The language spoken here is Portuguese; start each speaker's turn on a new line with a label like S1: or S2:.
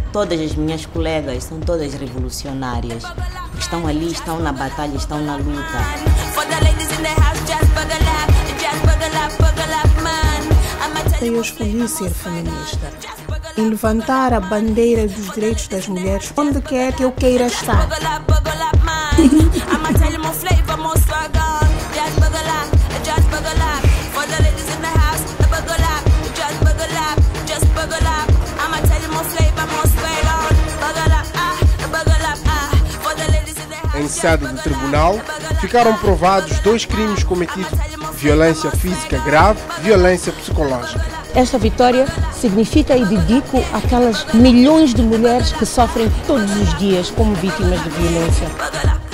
S1: Todas as minhas colegas são todas revolucionárias. Estão ali, estão na batalha, estão na luta.
S2: Eu escolhi ser feminista e levantar a bandeira dos direitos das mulheres onde quer que eu queira estar.
S3: Em sede do tribunal, ficaram provados 2 crimes cometidos: violência física grave e violência psicológica.
S4: Esta vitória significa e dedico àquelas milhões de mulheres que sofrem todos os dias como vítimas de violência.